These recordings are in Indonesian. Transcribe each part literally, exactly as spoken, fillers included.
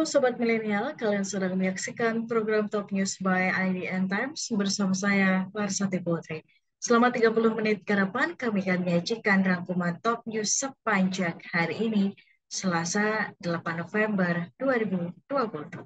Halo Sobat Milenial, kalian sedang menyaksikan program Top News by I D N Times bersama saya, Larsati Putri. Selama tiga puluh menit ke depan, kami akan menyajikan rangkuman Top News sepanjang hari ini, Selasa delapan November dua ribu dua puluh dua.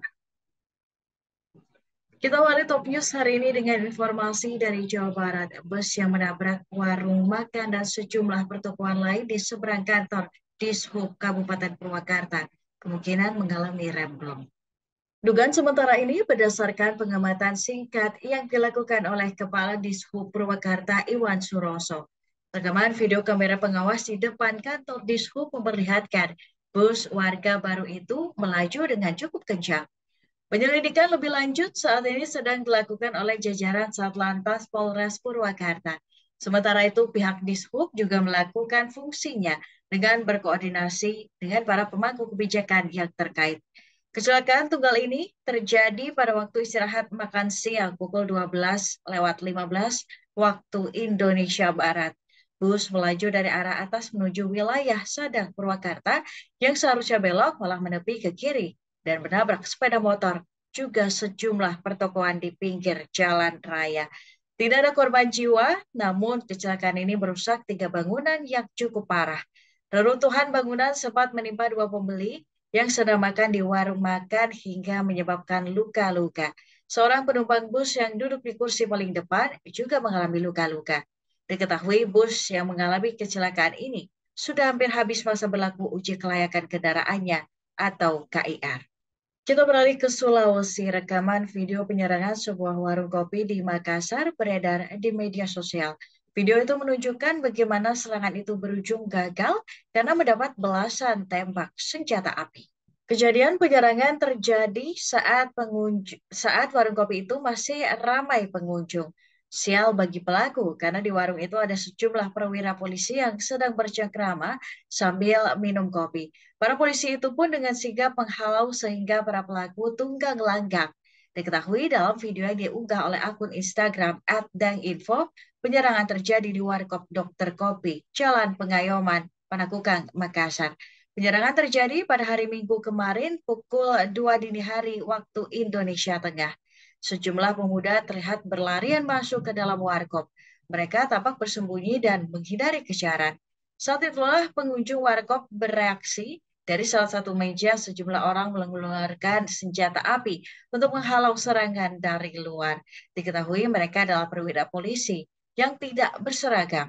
Kita awali Top News hari ini dengan informasi dari Jawa Barat. Bus yang menabrak warung makan dan sejumlah pertokoan lain di seberang kantor Dishub Kabupaten Purwakarta kemungkinan mengalami remblong. Dugaan sementara ini berdasarkan pengamatan singkat yang dilakukan oleh Kepala Dishub Purwakarta Iwan Suroso. Rekaman video kamera pengawas di depan kantor Dishub memperlihatkan bus warga baru itu melaju dengan cukup kencang. Penyelidikan lebih lanjut saat ini sedang dilakukan oleh jajaran Satlantas Polres Purwakarta. Sementara itu pihak Dishub juga melakukan fungsinya dengan berkoordinasi dengan para pemangku kebijakan yang terkait. Kecelakaan tunggal ini terjadi pada waktu istirahat makan siang pukul dua belas lewat lima belas waktu Indonesia Barat. Bus melaju dari arah atas menuju wilayah Sadang Purwakarta yang seharusnya belok malah menepi ke kiri dan menabrak sepeda motor juga sejumlah pertokoan di pinggir jalan raya. Tidak ada korban jiwa, namun kecelakaan ini merusak tiga bangunan yang cukup parah. Reruntuhan bangunan sempat menimpa dua pembeli yang sedang makan di warung makan hingga menyebabkan luka-luka. Seorang penumpang bus yang duduk di kursi paling depan juga mengalami luka-luka. Diketahui bus yang mengalami kecelakaan ini sudah hampir habis masa berlaku uji kelayakan kendaraannya atau K I R. Kita beralih ke Sulawesi. Rekaman video penyerangan sebuah warung kopi di Makassar beredar di media sosial. Video itu menunjukkan bagaimana serangan itu berujung gagal karena mendapat belasan tembak senjata api. Kejadian penyerangan terjadi saat pengunjung, saat warung kopi itu masih ramai pengunjung. Sial bagi pelaku karena di warung itu ada sejumlah perwira polisi yang sedang bercengkrama sambil minum kopi. Para polisi itu pun dengan sigap menghalau sehingga para pelaku tunggang langgang. Diketahui dalam video yang diunggah oleh akun Instagram at danginfo, penyerangan terjadi di Warkop Dokter Kopi, Jalan Pengayoman, Panakukang, Makassar. Penyerangan terjadi pada hari Minggu kemarin pukul dua dini hari waktu Indonesia Tengah. Sejumlah pemuda terlihat berlarian masuk ke dalam warkop. Mereka tampak bersembunyi dan menghindari kejaran. Saat itulah pengunjung warkop bereaksi. Dari salah satu meja, sejumlah orang mengeluarkan senjata api untuk menghalau serangan dari luar. Diketahui mereka adalah perwira polisi yang tidak berseragam.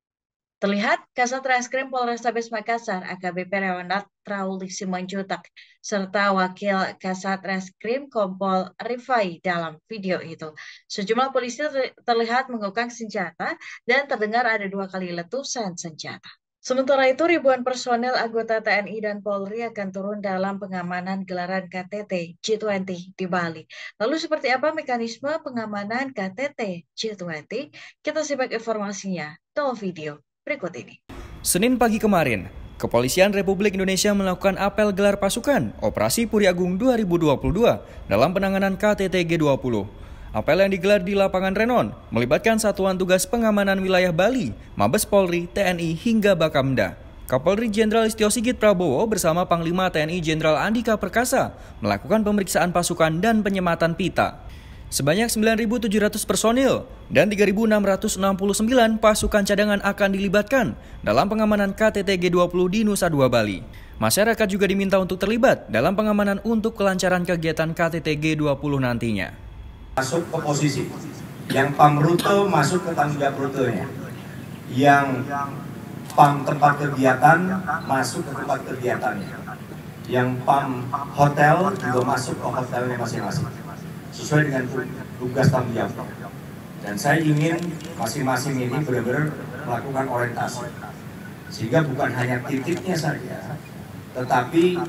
Terlihat Kasat Reskrim Polrestabes Makassar A K B P Rewanat Trauli Simanjuntak serta Wakil Kasat Reskrim Kompol Rifai dalam video itu. Sejumlah polisi terlihat mengukang senjata dan terdengar ada dua kali letusan senjata. Sementara itu, ribuan personel anggota T N I dan Polri akan turun dalam pengamanan gelaran K T T G dua puluh di Bali. Lalu seperti apa mekanisme pengamanan K T T G dua puluh? Kita simak informasinya dalam video berikut ini. Senin pagi kemarin, Kepolisian Republik Indonesia melakukan apel gelar pasukan Operasi Puri Agung dua ribu dua puluh dua dalam penanganan K T T G dua puluh. Apel yang digelar di lapangan Renon melibatkan Satuan Tugas Pengamanan Wilayah Bali, Mabes Polri, T N I hingga Bakamda. Kapolri Jenderal Listio Sigit Prabowo bersama Panglima T N I Jenderal Andika Perkasa melakukan pemeriksaan pasukan dan penyematan pita. Sebanyak sembilan ribu tujuh ratus personil dan tiga ribu enam ratus enam puluh sembilan pasukan cadangan akan dilibatkan dalam pengamanan K T T G dua puluh di Nusa Dua Bali. Masyarakat juga diminta untuk terlibat dalam pengamanan untuk kelancaran kegiatan K T T G dua puluh nantinya. Masuk ke posisi, yang pam rute masuk ke tanggung jawab rutenya, yang pam tempat kegiatan masuk ke tempat kegiatannya, yang pam hotel juga masuk ke hotelnya masing-masing, sesuai dengan tugas tanggung jawab. Dan saya ingin masing-masing ini benar-benar melakukan orientasi, sehingga bukan hanya titiknya saja, tetapi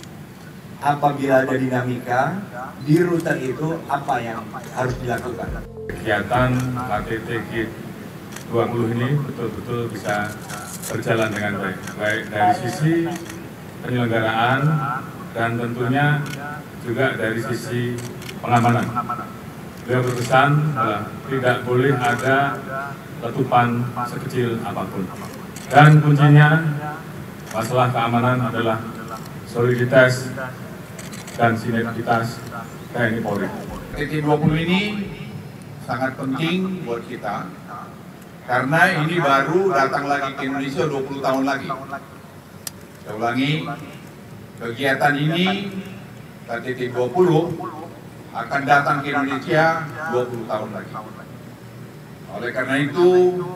apabila ada dinamika di rute itu apa yang harus dilakukan. Kegiatan K T T G dua puluh ini betul-betul bisa berjalan dengan baik, baik dari sisi penyelenggaraan dan tentunya juga dari sisi pengamanan. Beliau berpesan bahwa tidak boleh ada letupan sekecil apapun. Dan kuncinya masalah keamanan adalah soliditas dan sinergitas T N I Polri. K T T dua puluh ini sangat penting buat kita karena ini baru datang lagi ke Indonesia dua puluh tahun lagi. Saya ulangi, kegiatan ini K T T dua puluh akan datang ke Indonesia dua puluh tahun lagi. Oleh karena itu,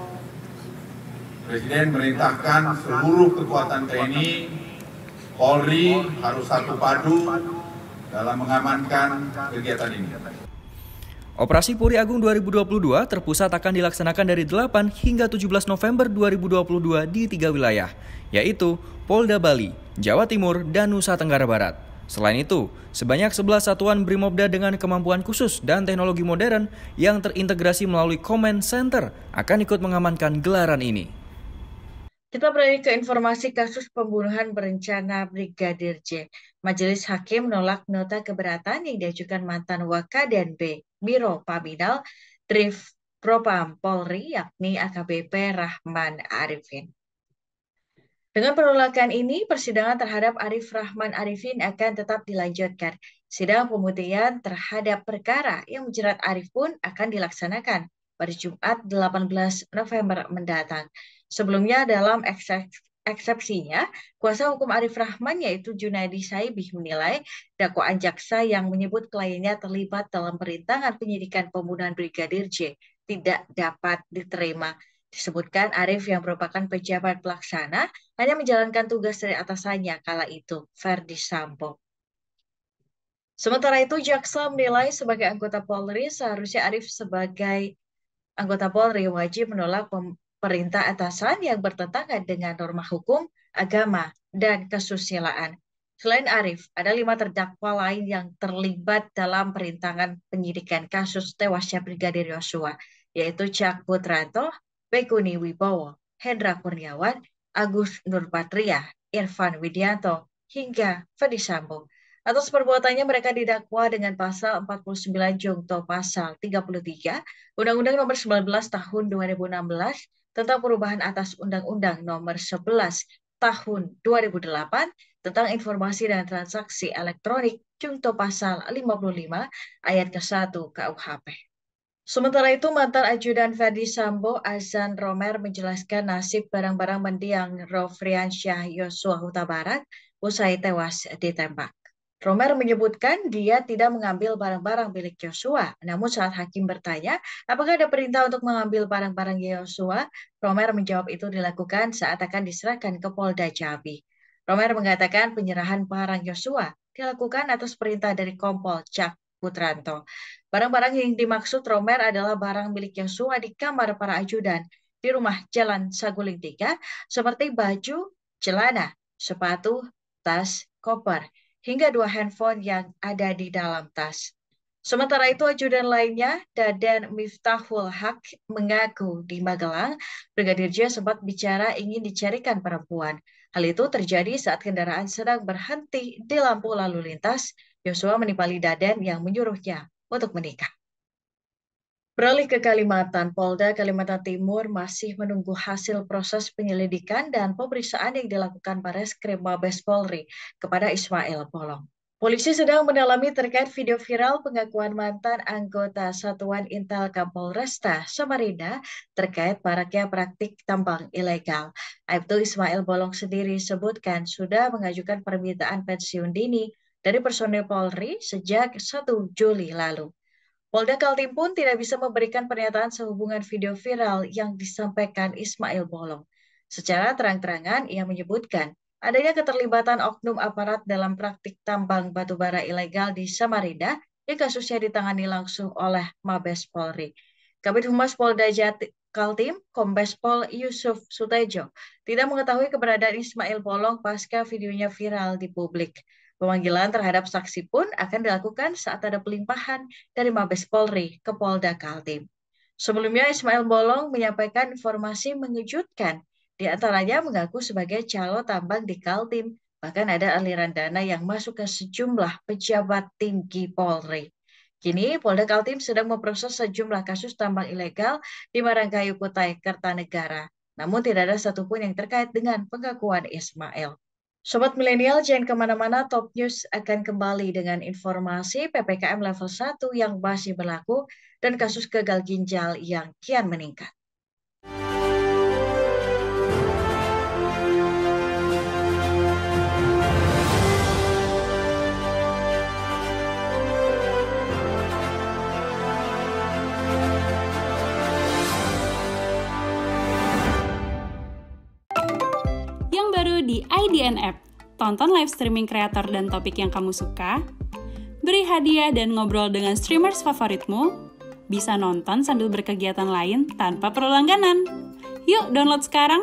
Presiden merintahkan seluruh kekuatan T N I, Polri harus satu padu dalam mengamankan kegiatan ini. Operasi Puri Agung dua ribu dua puluh dua terpusat akan dilaksanakan dari delapan hingga tujuh belas November dua ribu dua puluh dua di tiga wilayah, yaitu Polda Bali, Jawa Timur, dan Nusa Tenggara Barat. Selain itu, sebanyak sebelas satuan Brimobda dengan kemampuan khusus dan teknologi modern yang terintegrasi melalui Command Center akan ikut mengamankan gelaran ini. Kita beralih ke informasi kasus pembunuhan berencana Brigadir J. Majelis Hakim menolak nota keberatan yang diajukan mantan Wakadanbe Biro Paminal Driv Propam Polri yakni A K B P Rahman Arifin. Dengan penolakan ini, persidangan terhadap Arif Rahman Arifin akan tetap dilanjutkan. Sidang pemutihan terhadap perkara yang menjerat Arif pun akan dilaksanakan pada Jumat delapan belas November mendatang. Sebelumnya dalam eksepsinya, kuasa hukum Arif Rahman yaitu Junaidi Saibih menilai dakwaan jaksa yang menyebut kliennya terlibat dalam perintangan penyidikan pembunuhan Brigadir J tidak dapat diterima. Disebutkan Arif yang merupakan pejabat pelaksana hanya menjalankan tugas dari atasannya kala itu, Verdi Sambo. Sementara itu, jaksa menilai sebagai anggota Polri seharusnya Arif sebagai anggota Polri wajib menolak perintah atasan yang bertentangan dengan norma hukum, agama, dan kesusilaan. Selain Arif, ada lima terdakwa lain yang terlibat dalam perintangan penyidikan kasus tewasnya Brigadir Yosua, yaitu Cak Putranto, Bekuni Wibowo, Hendra Kurniawan, Agus Nurpatria, Irfan Widianto, hingga Verdi Sambo. Atas perbuatannya mereka didakwa dengan pasal empat puluh sembilan Jungto pasal tiga puluh tiga Undang-Undang Nomor sembilan belas Tahun dua ribu enam belas tentang perubahan atas Undang-Undang Nomor sebelas Tahun dua ribu delapan tentang informasi dan transaksi elektronik Jungto pasal lima puluh lima ayat ke satu K U H P. Sementara itu, mantan ajudan Verdi Sambo, Azan Romer, menjelaskan nasib barang-barang mendiang Nofriansyah Yosua Huta Barat usai tewas ditembak. Romer menyebutkan dia tidak mengambil barang-barang milik Yosua. Namun saat hakim bertanya, apakah ada perintah untuk mengambil barang-barang Yosua? Romer menjawab itu dilakukan saat akan diserahkan ke Polda Jambi. Romer mengatakan penyerahan barang Yosua dilakukan atas perintah dari Kompol Cak Putranto. Barang-barang yang dimaksud Romer adalah barang milik Yosua di kamar para ajudan di rumah Jalan Saguling tiga seperti baju, celana, sepatu, tas, koper, hingga dua handphone yang ada di dalam tas. Sementara itu, ajudan lainnya, Daden Miftahul Haq, mengaku di Magelang, Brigadir J sempat bicara ingin dicarikan perempuan. Hal itu terjadi saat kendaraan sedang berhenti di lampu lalu lintas. Yosua menimpali Daden yang menyuruhnya untuk menikah. Beralih ke Kalimantan, Polda Kalimantan Timur masih menunggu hasil proses penyelidikan dan pemeriksaan yang dilakukan Bareskrim Mabes Polri kepada Ismail Bolong. Polisi sedang mendalami terkait video viral pengakuan mantan anggota Satuan Intel Kapolresta Samarinda terkait maraknya praktik tambang ilegal. Aibtu Ismail Bolong sendiri sebutkan sudah mengajukan permintaan pensiun dini dari personel Polri sejak satu Juli lalu. Polda Kaltim pun tidak bisa memberikan pernyataan sehubungan video viral yang disampaikan Ismail Bolong. Secara terang-terangan, ia menyebutkan adanya keterlibatan oknum aparat dalam praktik tambang batubara ilegal di Samarinda yang kasusnya ditangani langsung oleh Mabes Polri. Kabid Humas Polda Jati Kaltim, Kombes Pol Yusuf Sutejo, tidak mengetahui keberadaan Ismail Bolong pasca videonya viral di publik. Pemanggilan terhadap saksi pun akan dilakukan saat ada pelimpahan dari Mabes Polri ke Polda Kaltim. Sebelumnya, Ismail Bolong menyampaikan informasi mengejutkan, di antaranya mengaku sebagai calo tambang di Kaltim. Bahkan ada aliran dana yang masuk ke sejumlah pejabat tinggi Polri. Kini, Polda Kaltim sedang memproses sejumlah kasus tambang ilegal di Marangkayu, Kutai Kertanegara. Namun tidak ada satupun yang terkait dengan pengakuan Ismail. Sobat Milenial, jangan kemana-mana, Top News akan kembali dengan informasi P P K M level satu yang masih berlaku dan kasus gagal ginjal yang kian meningkat. Yang baru di I D N App, tonton live streaming kreator dan topik yang kamu suka, beri hadiah dan ngobrol dengan streamers favoritmu, bisa nonton sambil berkegiatan lain tanpa perlu langganan. Yuk download sekarang!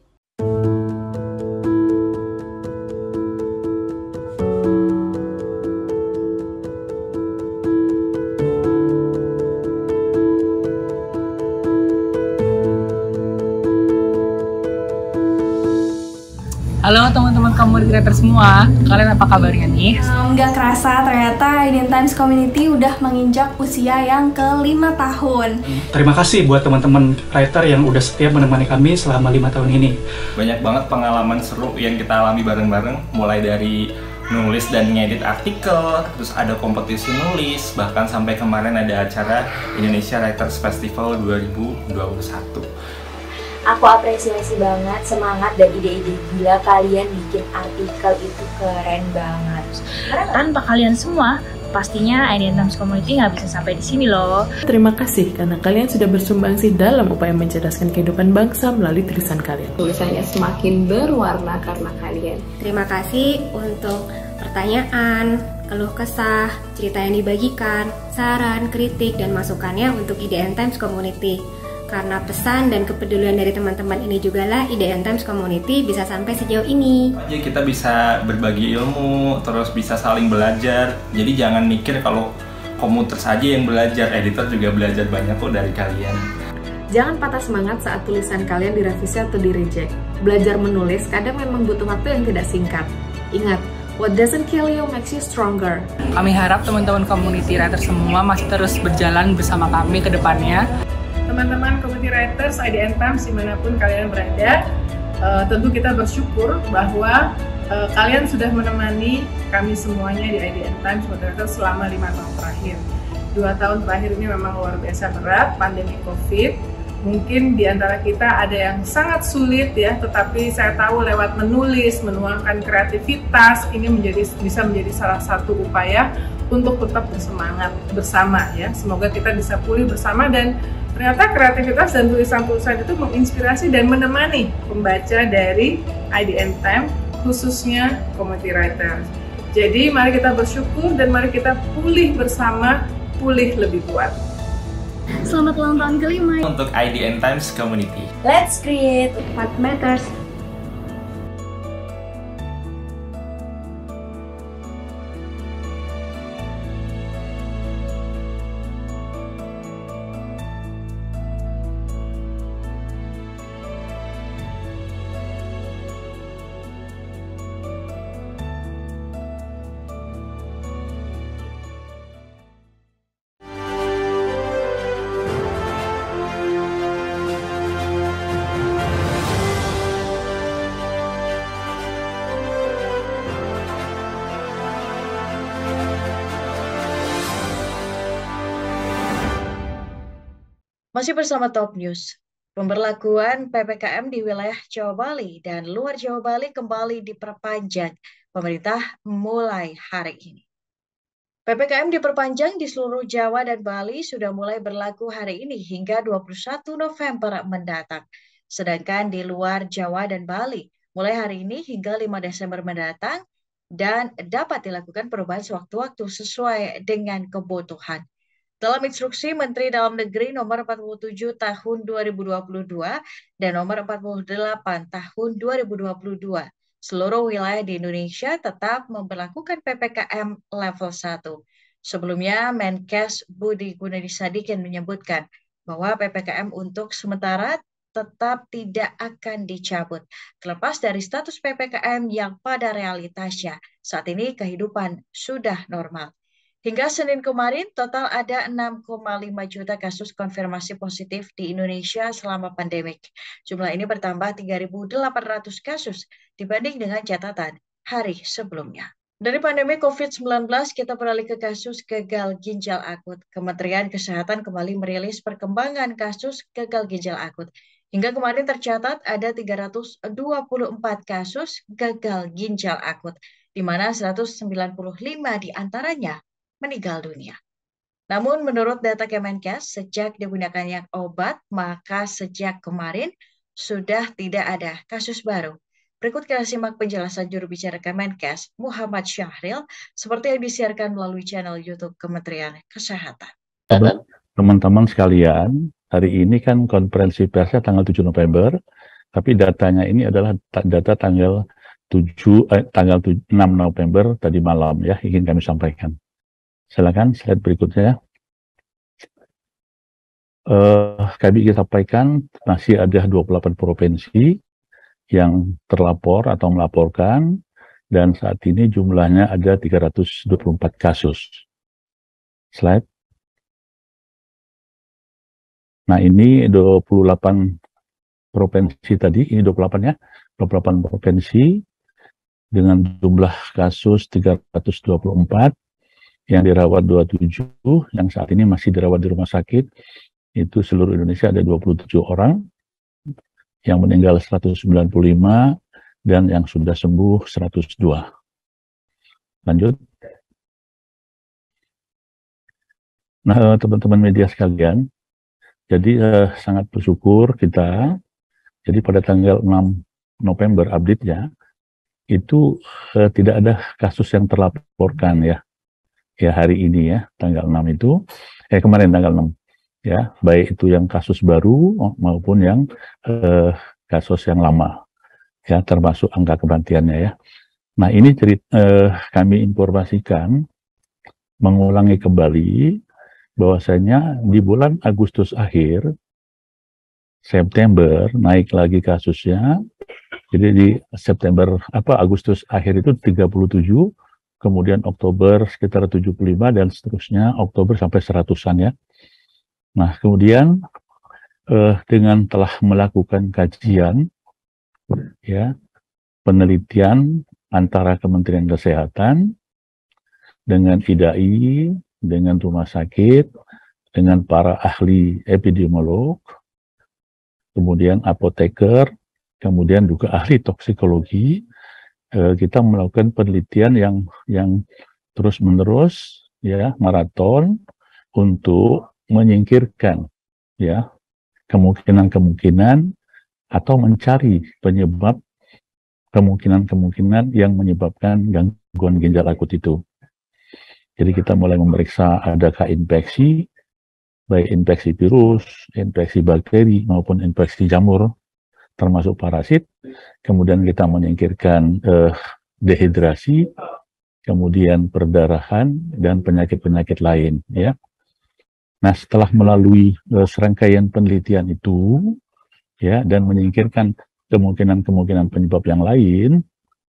Halo teman-teman community creator semua, kalian apa kabarnya nih? Nggak kerasa ternyata I D N Times Community udah menginjak usia yang kelima tahun. Terima kasih buat teman-teman writer yang udah setia menemani kami selama lima tahun ini. Banyak banget pengalaman seru yang kita alami bareng-bareng, mulai dari nulis dan ngedit artikel, terus ada kompetisi nulis, bahkan sampai kemarin ada acara Indonesia Writers Festival dua ribu dua puluh satu. Aku apresiasi banget semangat dan ide-ide gila kalian bikin artikel itu keren banget. Tanpa kalian semua, pastinya I D N Times Community nggak bisa sampai di sini loh. Terima kasih karena kalian sudah bersumbangsi dalam upaya mencerdaskan kehidupan bangsa melalui tulisan kalian. Tulisannya semakin berwarna karena kalian. Terima kasih untuk pertanyaan, keluh kesah, cerita yang dibagikan, saran, kritik, dan masukannya untuk I D N Times Community. Karena pesan dan kepedulian dari teman-teman ini juga lah I D N Times Community bisa sampai sejauh ini. Jadi kita bisa berbagi ilmu, terus bisa saling belajar. Jadi jangan mikir kalau komuter saja yang belajar, editor juga belajar banyak kok dari kalian. Jangan patah semangat saat tulisan kalian direvisi atau direject. Belajar menulis kadang memang butuh waktu yang tidak singkat. Ingat, what doesn't kill you makes you stronger. Kami harap teman-teman community writer semua masih terus berjalan bersama kami ke depannya. Teman-teman community writers I D N Times dimanapun kalian berada, uh, tentu kita bersyukur bahwa uh, kalian sudah menemani kami semuanya di I D N Times Writers selama lima tahun terakhir. Dua tahun terakhir ini memang luar biasa berat, pandemi COVID. Mungkin di antara kita ada yang sangat sulit ya, tetapi saya tahu lewat menulis, menuangkan kreativitas, ini menjadi bisa menjadi salah satu upaya untuk tetap bersemangat bersama ya. Semoga kita bisa pulih bersama dan ternyata kreativitas dan tulisan-tulisan itu menginspirasi dan menemani pembaca dari I D N Times, khususnya community writers. Jadi mari kita bersyukur dan mari kita pulih bersama, pulih lebih kuat. Selamat ulang tahun kelima untuk I D N Times Community. Let's create what matters. Masih bersama Top News, pemberlakuan P P K M di wilayah Jawa Bali dan luar Jawa Bali kembali diperpanjang pemerintah mulai hari ini. P P K M diperpanjang di seluruh Jawa dan Bali sudah mulai berlaku hari ini hingga dua puluh satu November mendatang. Sedangkan di luar Jawa dan Bali mulai hari ini hingga lima Desember mendatang dan dapat dilakukan perubahan sewaktu-waktu sesuai dengan kebutuhan. Dalam instruksi Menteri Dalam Negeri nomor empat puluh tujuh tahun dua ribu dua puluh dua dan nomor empat puluh delapan tahun dua ribu dua puluh dua, seluruh wilayah di Indonesia tetap memberlakukan P P K M level satu. Sebelumnya, Menkes Budi Gunadisadikin menyebutkan bahwa P P K M untuk sementara tetap tidak akan dicabut, terlepas dari status P P K M yang pada realitasnya saat ini kehidupan sudah normal. Hingga Senin kemarin, total ada enam koma lima juta kasus konfirmasi positif di Indonesia selama pandemik. Jumlah ini bertambah tiga ribu delapan ratus kasus dibanding dengan catatan hari sebelumnya. Dari pandemi covid sembilan belas, kita beralih ke kasus gagal ginjal akut. Kementerian Kesehatan kembali merilis perkembangan kasus gagal ginjal akut. Hingga kemarin tercatat ada tiga ratus dua puluh empat kasus gagal ginjal akut, di mana seratus sembilan puluh lima diantaranya meninggal dunia. Namun menurut data Kemenkes, sejak digunakannya obat, maka sejak kemarin sudah tidak ada kasus baru. Berikut kita simak penjelasan juru bicara Kemenkes, Muhammad Syahril, seperti yang disiarkan melalui channel YouTube Kementerian Kesehatan. Teman-teman sekalian, hari ini kan konferensi persnya tanggal tujuh November, tapi datanya ini adalah data tanggal tujuh eh, tanggal enam November tadi malam ya, ingin kami sampaikan. Silakan slide berikutnya. Uh, kami ingin sampaikan masih ada dua puluh delapan provinsi yang terlapor atau melaporkan, dan saat ini jumlahnya ada tiga ratus dua puluh empat kasus. Slide. Nah, ini dua puluh delapan provinsi tadi, ini dua puluh delapan ya, dua puluh delapan provinsi dengan jumlah kasus tiga ratus dua puluh empat, yang dirawat dua puluh tujuh, yang saat ini masih dirawat di rumah sakit, itu seluruh Indonesia ada dua puluh tujuh orang, yang meninggal seratus sembilan puluh lima, dan yang sudah sembuh seratus dua. Lanjut. Nah, teman-teman media sekalian, jadi eh, sangat bersyukur kita, jadi pada tanggal enam November update-nya, itu eh, tidak ada kasus yang terlaporkan ya. Ya hari ini ya, tanggal enam itu, eh kemarin tanggal enam, ya, baik itu yang kasus baru maupun yang eh, kasus yang lama, ya, termasuk angka kematiannya ya. Nah ini cerita, eh, kami informasikan, mengulangi kembali, bahwasanya di bulan Agustus akhir, September naik lagi kasusnya, jadi di September, apa Agustus akhir itu tiga puluh tujuh, kemudian Oktober sekitar tujuh puluh lima, dan seterusnya Oktober sampai seratusan ya. Nah kemudian eh, dengan telah melakukan kajian ya, penelitian antara Kementerian Kesehatan dengan I D A I, dengan rumah sakit, dengan para ahli epidemiolog, kemudian apoteker, kemudian juga ahli toksikologi, kita melakukan penelitian yang yang terus-menerus ya, maraton, untuk menyingkirkan ya kemungkinan-kemungkinan atau mencari penyebab kemungkinan-kemungkinan yang menyebabkan gangguan ginjal akut itu. Jadi kita mulai memeriksa adakah infeksi, baik infeksi virus, infeksi bakteri maupun infeksi jamur, termasuk parasit. Kemudian kita menyingkirkan eh, dehidrasi, kemudian perdarahan, dan penyakit-penyakit lain ya. Nah setelah melalui eh, serangkaian penelitian itu ya, dan menyingkirkan kemungkinan-kemungkinan penyebab yang lain,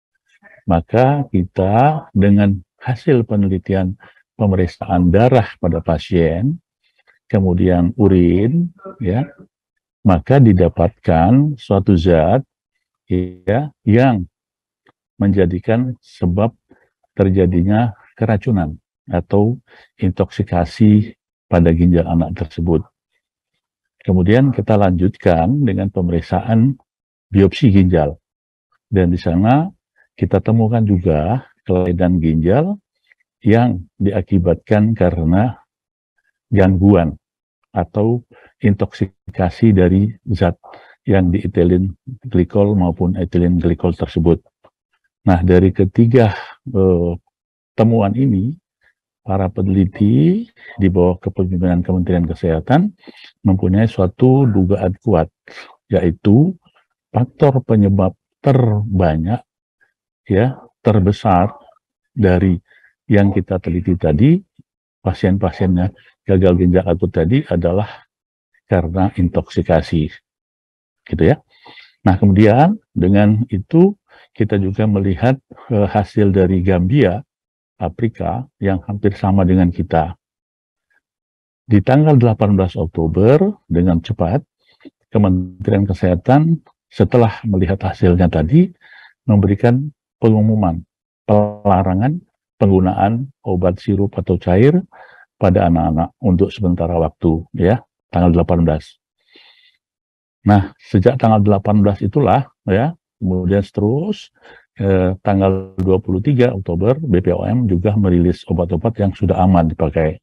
maka kita dengan hasil penelitian pemeriksaan darah pada pasien, kemudian urin ya, maka didapatkan suatu zat ya yang menjadikan sebab terjadinya keracunan atau intoksikasi pada ginjal anak tersebut. Kemudian kita lanjutkan dengan pemeriksaan biopsi ginjal, dan di sana kita temukan juga kelainan ginjal yang diakibatkan karena gangguan atau intoksikasi dari zat yang di ethylene glikol maupun ethylene glikol tersebut. Nah, dari ketiga eh, temuan ini, para peneliti di bawah kepemimpinan Kementerian Kesehatan mempunyai suatu dugaan kuat, yaitu faktor penyebab terbanyak, ya, terbesar dari yang kita teliti tadi, pasien-pasiennya gagal ginjal akut tadi adalah karena intoksikasi, gitu ya. Nah, kemudian dengan itu kita juga melihat uh, hasil dari Gambia Afrika yang hampir sama dengan kita. Di tanggal delapan belas Oktober, dengan cepat, Kementerian Kesehatan setelah melihat hasilnya tadi, memberikan pengumuman pelarangan penggunaan obat sirup atau cair pada anak-anak untuk sementara waktu, ya, tanggal delapan belas. Nah, sejak tanggal delapan belas itulah, ya, kemudian terus eh, tanggal dua puluh tiga Oktober, B P O M juga merilis obat-obat yang sudah aman dipakai.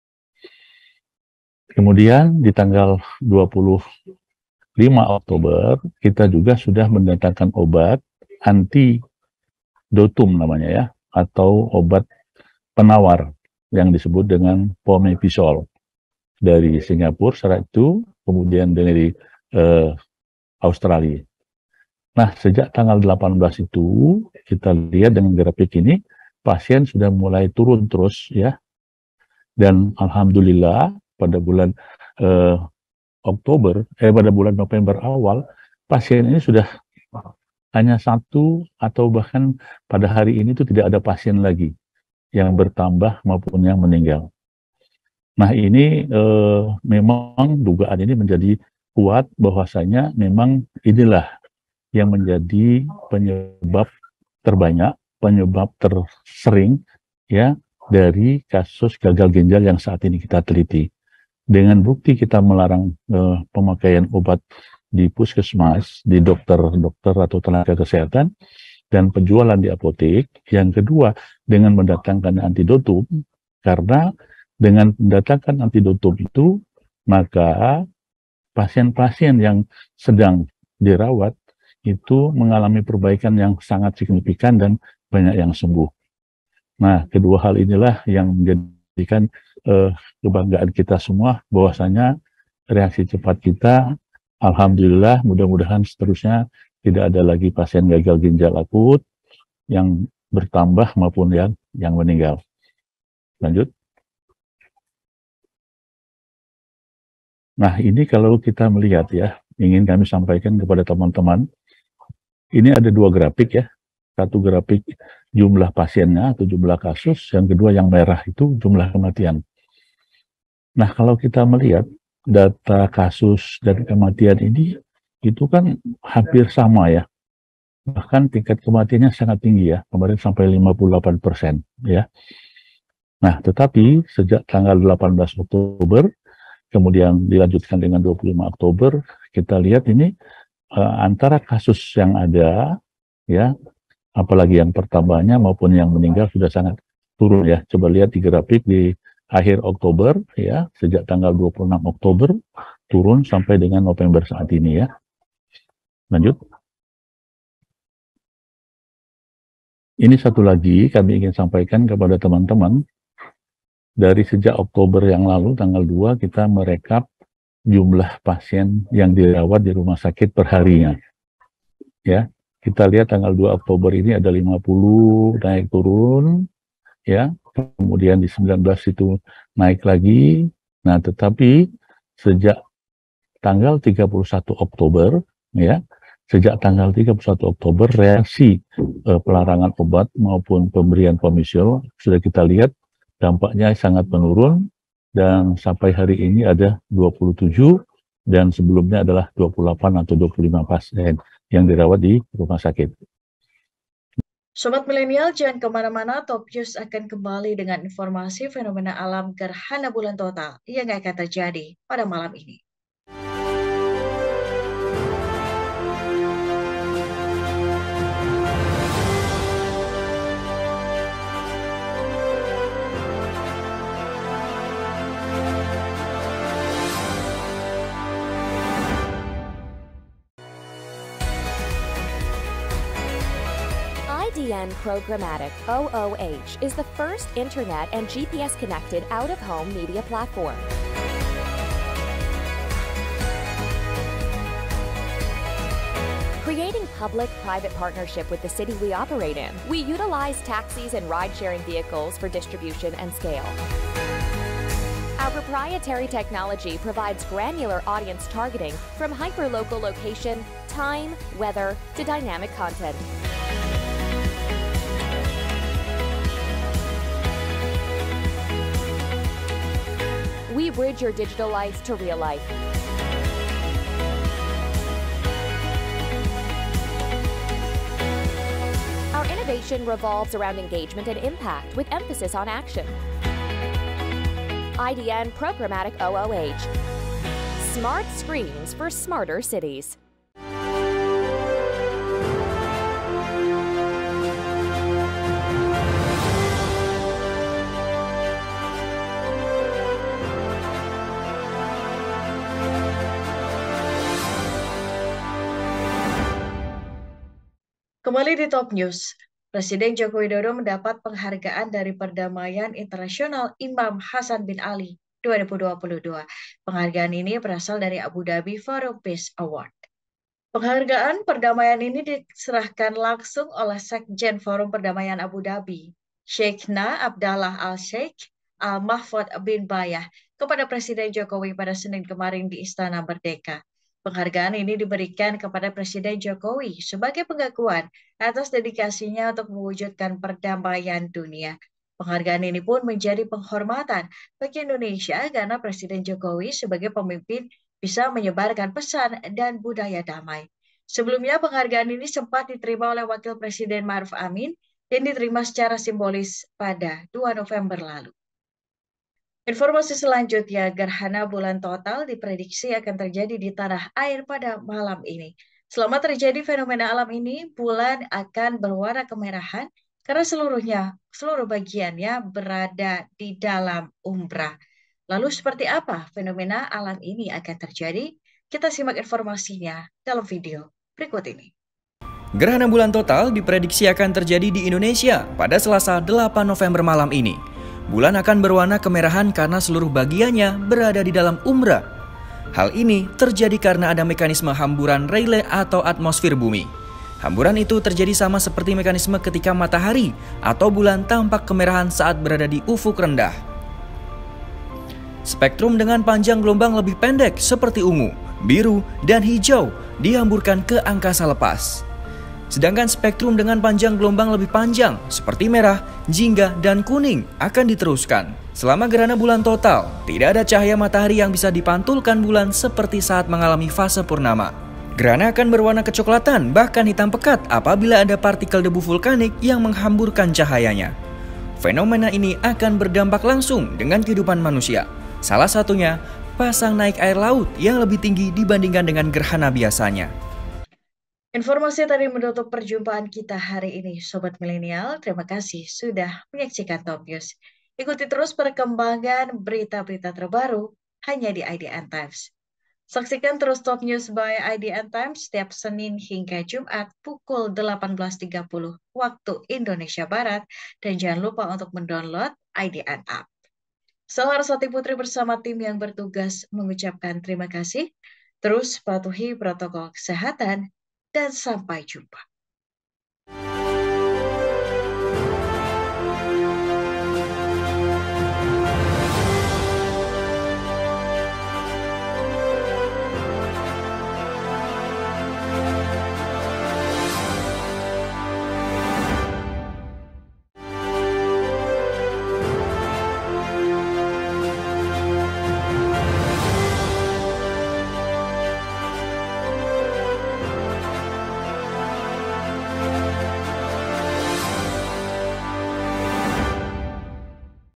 Kemudian di tanggal dua puluh lima Oktober, kita juga sudah mendatangkan obat antidotum namanya ya, atau obat penawar yang disebut dengan Pomepizole dari Singapura saat itu, kemudian dari eh, Australia. Nah, sejak tanggal delapan belas itu, kita lihat dengan grafik ini, pasien sudah mulai turun terus ya. Dan alhamdulillah pada bulan eh, Oktober, eh pada bulan November awal, pasien ini sudah hanya satu atau bahkan pada hari ini itu tidak ada pasien lagi yang bertambah maupun yang meninggal. Nah ini eh, memang dugaan ini menjadi kuat bahwasanya memang inilah yang menjadi penyebab terbanyak, penyebab tersering ya dari kasus gagal ginjal yang saat ini kita teliti. Dengan bukti kita melarang eh, pemakaian obat di puskesmas, di dokter-dokter atau tenaga kesehatan, dan penjualan di apotek. Yang kedua, dengan mendatangkan antidotum, karena dengan mendatangkan antidotum itu, maka pasien-pasien yang sedang dirawat itu mengalami perbaikan yang sangat signifikan dan banyak yang sembuh. Nah, kedua hal inilah yang menjadikan eh, kebanggaan kita semua, bahwasanya reaksi cepat kita, alhamdulillah, mudah-mudahan seterusnya tidak ada lagi pasien gagal ginjal akut yang bertambah maupun yang yang meninggal. Lanjut. Nah, ini kalau kita melihat ya, ingin kami sampaikan kepada teman-teman, ini ada dua grafik ya. Satu grafik jumlah pasiennya atau jumlah kasus, yang kedua yang merah itu jumlah kematian. Nah, kalau kita melihat data kasus dan kematian ini, itu kan hampir sama ya. Bahkan tingkat kematiannya sangat tinggi ya, kemarin sampai lima puluh delapan persen ya. Nah, tetapi sejak tanggal delapan belas Oktober, kemudian dilanjutkan dengan dua puluh lima Oktober, kita lihat ini uh, antara kasus yang ada ya, apalagi yang pertamanya maupun yang meninggal sudah sangat turun ya. Coba lihat di grafik di akhir Oktober ya, sejak tanggal dua puluh enam Oktober turun sampai dengan November saat ini ya. Lanjut. Ini satu lagi kami ingin sampaikan kepada teman-teman. Dari sejak Oktober yang lalu tanggal dua kita merekap jumlah pasien yang dirawat di rumah sakit per harinya. Ya. Kita lihat tanggal dua Oktober ini ada lima puluh naik turun ya. Kemudian di sembilan belas itu naik lagi. Nah, tetapi sejak tanggal tiga puluh satu Oktober ya, sejak tanggal tiga puluh satu Oktober reaksi eh, pelarangan obat maupun pemberian Pomepizole sudah kita lihat dampaknya sangat menurun, dan sampai hari ini ada dua puluh tujuh dan sebelumnya adalah dua puluh delapan atau dua puluh lima pasien yang dirawat di rumah sakit. Sobat Milenial, jangan kemana-mana, Top News akan kembali dengan informasi fenomena alam gerhana bulan total yang akan terjadi pada malam ini. I D N Programmatic O O H is the first internet and G P S-connected out-of-home media platform. Creating public-private partnership with the city we operate in, we utilize taxis and ride-sharing vehicles for distribution and scale. Our proprietary technology provides granular audience targeting from hyper-local location, time, weather, to dynamic content. bridge your digital life to real life. Our innovation revolves around engagement and impact with emphasis on action. I D N Programmatic O O H. Smart screens for smarter cities. Kembali di Top News, Presiden Joko Widodo mendapat penghargaan dari Perdamaian Internasional Imam Hasan bin Ali dua ribu dua puluh dua. Penghargaan ini berasal dari Abu Dhabi Forum Peace Award. Penghargaan perdamaian ini diserahkan langsung oleh Sekjen Forum Perdamaian Abu Dhabi, Sheikhna Abdallah Al-Sheikh Al-Mahfud bin Bayah, kepada Presiden Jokowi pada Senin kemarin di Istana Merdeka. Penghargaan ini diberikan kepada Presiden Jokowi sebagai pengakuan atas dedikasinya untuk mewujudkan perdamaian dunia. Penghargaan ini pun menjadi penghormatan bagi Indonesia karena Presiden Jokowi sebagai pemimpin bisa menyebarkan pesan dan budaya damai. Sebelumnya penghargaan ini sempat diterima oleh Wakil Presiden Ma'ruf Amin dan diterima secara simbolis pada dua November lalu. Informasi selanjutnya, gerhana bulan total diprediksi akan terjadi di tanah air pada malam ini. Selama terjadi fenomena alam ini, bulan akan berwarna kemerahan karena seluruhnya, seluruh bagiannya berada di dalam umbra. Lalu seperti apa fenomena alam ini akan terjadi? Kita simak informasinya dalam video berikut ini. Gerhana bulan total diprediksi akan terjadi di Indonesia pada Selasa delapan November malam ini. Bulan akan berwarna kemerahan karena seluruh bagiannya berada di dalam umbra. Hal ini terjadi karena ada mekanisme hamburan Rayleigh atau atmosfer bumi. Hamburan itu terjadi sama seperti mekanisme ketika matahari atau bulan tampak kemerahan saat berada di ufuk rendah. Spektrum dengan panjang gelombang lebih pendek seperti ungu, biru, dan hijau dihamburkan ke angkasa lepas. Sedangkan spektrum dengan panjang gelombang lebih panjang seperti merah, jingga, dan kuning akan diteruskan. Selama gerhana bulan total, tidak ada cahaya matahari yang bisa dipantulkan bulan seperti saat mengalami fase purnama. Gerhana akan berwarna kecoklatan bahkan hitam pekat apabila ada partikel debu vulkanik yang menghamburkan cahayanya. Fenomena ini akan berdampak langsung dengan kehidupan manusia. Salah satunya, pasang naik air laut yang lebih tinggi dibandingkan dengan gerhana biasanya. Informasi tadi menutup perjumpaan kita hari ini, Sobat Milenial. Terima kasih sudah menyaksikan Top News. Ikuti terus perkembangan berita-berita terbaru hanya di I D N Times. Saksikan terus Top News by I D N Times setiap Senin hingga Jumat pukul delapan belas tiga puluh waktu Indonesia Barat. Dan jangan lupa untuk mendownload I D N App. Saya Larasati Putri bersama tim yang bertugas mengucapkan terima kasih. Terus patuhi protokol kesehatan. Dan sampai jumpa.